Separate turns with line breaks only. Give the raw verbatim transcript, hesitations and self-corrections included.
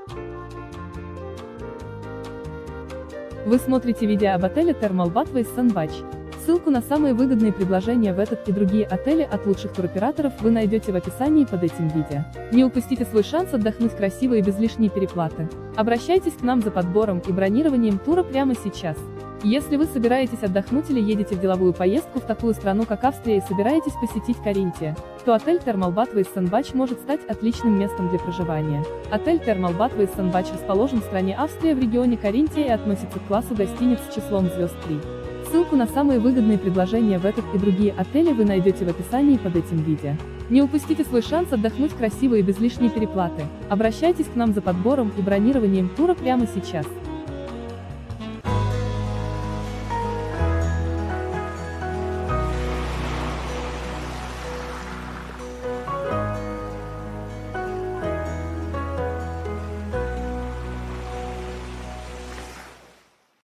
Вы смотрите видео об отеле Thermal Bathways Sandbach. Ссылку на самые выгодные предложения в этот и другие отели от лучших туроператоров вы найдете в описании под этим видео. Не упустите свой шанс отдохнуть красиво и без лишней переплаты. Обращайтесь к нам за подбором и бронированием тура прямо сейчас. Если вы собираетесь отдохнуть или едете в деловую поездку в такую страну, как Австрия, и собираетесь посетить Каринтия, то отель Thermal Bathways Sandbach может стать отличным местом для проживания. Отель Thermal Bathways Sandbach расположен в стране Австрия в регионе Каринтия и относится к классу гостиниц с числом звезд три. Ссылку на самые выгодные предложения в этот и другие отели вы найдете в описании под этим видео. Не упустите свой шанс отдохнуть красиво и без лишней переплаты. Обращайтесь к нам за подбором и бронированием тура прямо сейчас.